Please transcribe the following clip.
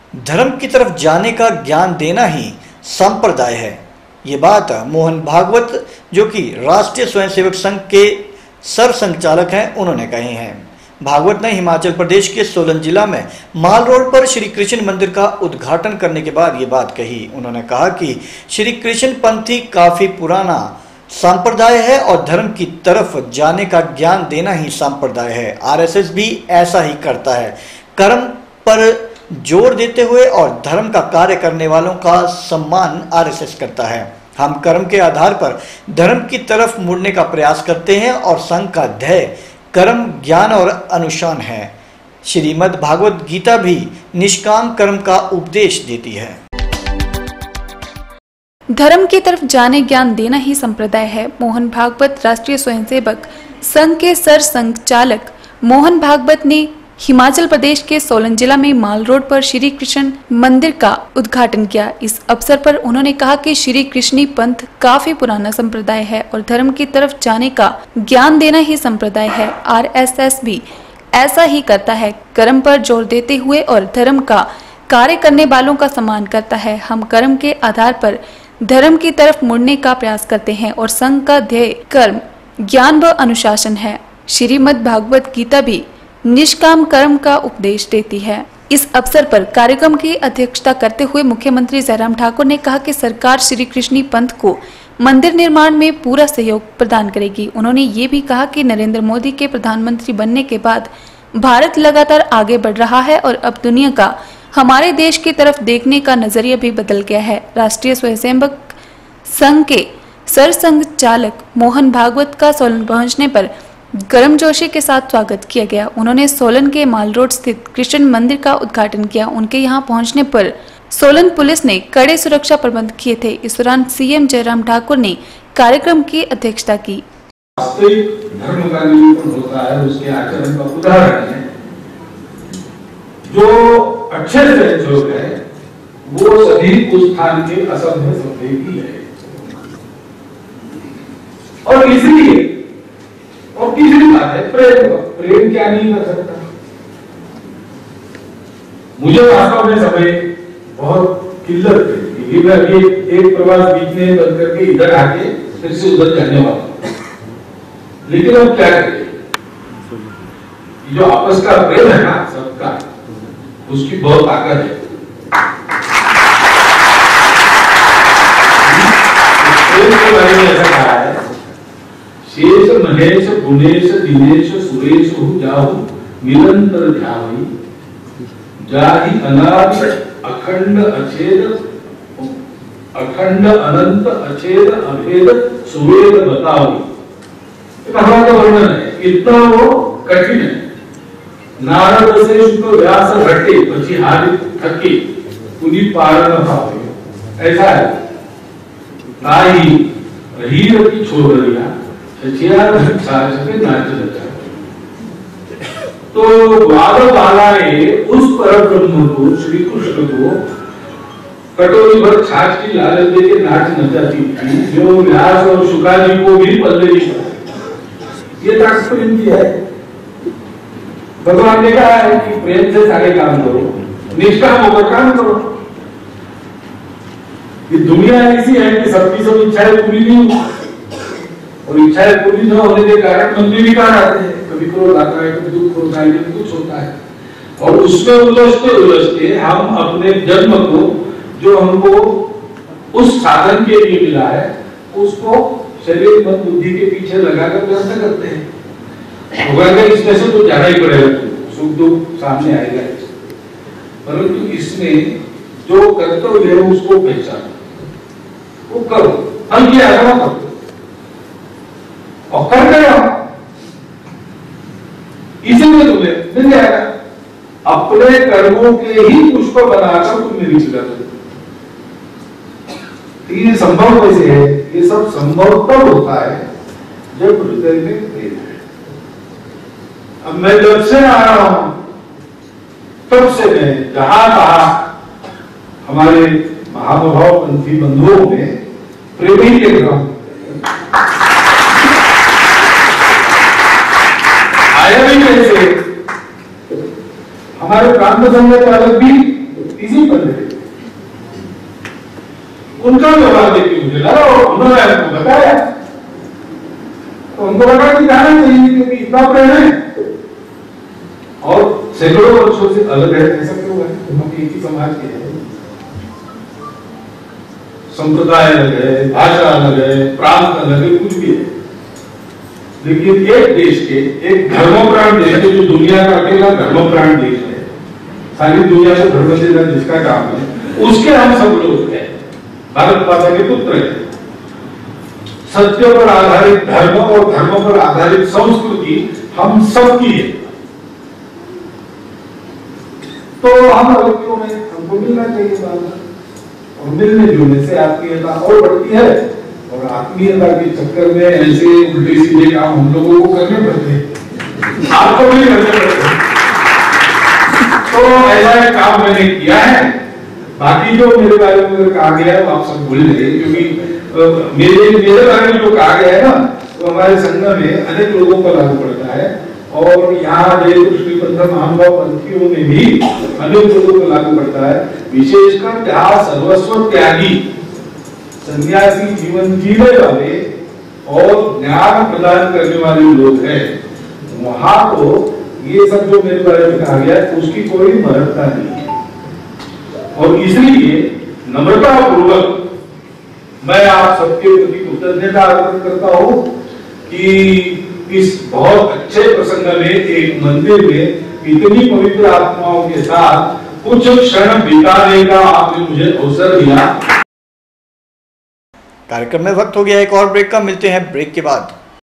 धर्म की तरफ जाने का ज्ञान देना ही संप्रदाय है। ये बात मोहन भागवत, जो कि राष्ट्रीय स्वयंसेवक संघ के सरसंघचालक हैं, उन्होंने कही हैं। भागवत ने हिमाचल प्रदेश के सोलन जिला में माल रोड पर श्री कृष्ण मंदिर का उद्घाटन करने के बाद ये बात कही। उन्होंने कहा कि श्री कृष्ण पंथी काफी पुराना संप्रदाय है और धर्म की तरफ जाने का ज्ञान देना ही संप्रदाय है। आरएसएस भी ऐसा ही करता है, कर्म पर जोर देते हुए और धर्म का कार्य करने वालों का सम्मान आरएसएस करता है। हम कर्म के आधार पर धर्म की तरफ मुड़ने का प्रयास करते हैं और संघ का ध्येय कर्म, ज्ञान और अनुशासन है। श्रीमद् भागवत गीता भी निष्काम कर्म का उपदेश देती है। धर्म की तरफ जाने ज्ञान देना ही संप्रदाय है। मोहन भागवत राष्ट्रीय स्वयंसेवक संघ के सरसंघचालक मोहन भागवत ने हिमाचल प्रदेश के सोलन जिला में माल रोड पर श्री कृष्ण मंदिर का उद्घाटन किया। इस अवसर पर उन्होंने कहा कि श्री कृष्णी पंथ काफी पुराना संप्रदाय है और धर्म की तरफ जाने का ज्ञान देना ही संप्रदाय है। आरएसएस भी ऐसा ही करता है, कर्म पर जोर देते हुए और धर्म का कार्य करने वालों का सम्मान करता है। हम कर्म के आधार पर धर्म की तरफ मुड़ने का प्रयास करते हैं और संघ का ध्येय कर्म, ज्ञान व अनुशासन है। श्रीमद् भागवत गीता भी निष्काम कर्म का उपदेश देती है। इस अवसर पर कार्यक्रम की अध्यक्षता करते हुए मुख्यमंत्री जयराम ठाकुर ने कहा कि सरकार श्री कृष्णी पंथ को मंदिर निर्माण में पूरा सहयोग प्रदान करेगी। उन्होंने ये भी कहा कि नरेंद्र मोदी के प्रधानमंत्री बनने के बाद भारत लगातार आगे बढ़ रहा है और अब दुनिया का हमारे देश की तरफ देखने का नजरिया भी बदल गया है। राष्ट्रीय स्वयंसेवक संघ के सरसंघचालक मोहन भागवत का सोलन पहुंचने पर गर्मजोशी के साथ स्वागत किया गया। उन्होंने सोलन के माल रोड स्थित कृष्ण मंदिर का उद्घाटन किया। उनके यहां पहुंचने पर सोलन पुलिस ने कड़े सुरक्षा प्रबंध किए थे। इस दौरान सीएम जयराम ठाकुर ने कार्यक्रम की अध्यक्षता की। वास्तविक धर्म का निरूपण होता है, उसके आचरण का उदाहरण है। जो अच्छे से जो है वो सभी उस स्थान के असभ्य सभ्य ही है। और इसलिए और तीसरी बात है प्रेम क्या नहीं कर सकता। मुझे वास्तव में समय बहुत किल्लत है, मैं अभी एक प्रवास बीच में बंद करके इधर आके फिर से उधर जाने वाला हूं। लेकिन अब क्या करें, जो आपस का प्रेम है ना सबका, उसकी बहुत ताकत है। प्रेम के बारे में ऐसा कहा है, शेष महेश गुणेश दिनेश सुरेश जाहु निरंतर ध्यावि जाहि अनादि अखंड अनंत अछेद अभेद सुवेद बताओ। कहा का वर्णन है, इतना वो कठिन है। नारद से शुक्र व्यास घटे पछी हारि थकी पुनि पार न पावे, ऐसा है। ताई हीर की छोड़िया तो वादबालाए उस परम ब्रह्म को, श्री कृष्ण को कटोरी भर छाछ की लालच देके नाच नचाती थी, जो व्यास और शुकाजी को भी पल्ले नहीं पड़ा। ये ताकत प्रेम की है। भगवान ने कहा है कि प्रेम से सारे काम करो, निष्काम होकर काम करो। ये दुनिया ऐसी है कि सबकी सब इच्छाएं पूरी नहीं होती और इच्छाएं पूरी न होने के कारण मन में विकार आते हैं। कभी क्रोध आता है, कभी दुख होता है, कभी कुछ होता है। और उसमें उलझते उलझते हम अपने जन्म को, जो हमको उस साधन के लिए मिला है, उसको शरीर मन बुद्धि के पीछे लगाकर व्यस्त करते हैं। होगा इसमें से तो जाना ही पड़ेगा, सुख दुख सामने आएगा। परंतु इसमें जो कर्तव्य है उसको पहचानो, वो करो। हम ये आराम करो और कर गया, इसीलिए तुम्हें मिल जाएगा। अपने कर्मों के ही पुष्प बनाकर तुम मेरी पूजा करो। ये संभव कैसे है? ये सब संभव तब होता है जब हृदय में प्रेम है। अब मैं जब से आ रहा हूं तब से मैं जहां कहा हमारे महानुभाव पंथी बंधुओं में प्रेम ही देख रहा हूं। आया भी कैसे? हमारे प्रांत संघ चालक भी इसी उनका व्यवहार देखिए मुझे लगा और उन्होंने हमको बताया, तो उनको लगा कि जाना चाहिए क्योंकि इतना प्रेम है और सैकड़ों वर्षों से अलग है। ऐसा क्यों है? दोनों एक ही समाज के हैं, संप्रदाय अलग है, भाषा अलग है, प्रांत अलग है, कुछ भी है, लेकिन एक देश के, एक धर्मप्राण देश के, जो दुनिया का अकेला धर्मप्राण देश है, सारी दुनिया को धर्म देना जिसका काम है, उसके हम सब लोग हैं, भारत माता के पुत्र हैं। सत्य पर आधारित धर्म और धर्म पर आधारित संस्कृति हम सबकी है, तो हम अलग क्यों हैं? हमको मिलना चाहिए बात, और मिलने जुलने से आत्मीयता और बढ़ती है, और आत्मीयता के चक्कर में ऐसे उल्टे सीधे काम हम लोगों को करने पड़ते हैं, आपको भी करने पड़ते हैं। तो ऐसा एक काम मैंने किया है। बाकी जो मेरे बारे में कहा गया है वो आप सब भूल गए, क्योंकि मेरे बारे में जो कहा गया है ना, वो हमारे संघ में अनेक लोगों को लागू पड़ता है, और यहाँ जय कृष्ण महानुभाव पंथियों में भी अनेक लोगों को लागू पड़ता है। विशेषकर जहाँ सर्वस्व त्यागी सन्यासी जीवन जीने वाले और ज्ञान प्रदान करने वाले लोग हैं, वहां तो ये सब जो मेरे बारे में कहा गया है उसकी कोई महत्ता नहीं है। और इसलिए नम्रता पूर्वक मैं आप सबके प्रति कृतज्ञता अर्पित करता हूं कि इस बहुत अच्छे प्रसंग में एक मंदिर में इतनी पवित्र आत्माओं के साथ कुछ क्षण बिताने का आपने मुझे अवसर दिया। कार्यक्रम में वक्त हो गया एक और ब्रेक का, मिलते हैं ब्रेक के बाद।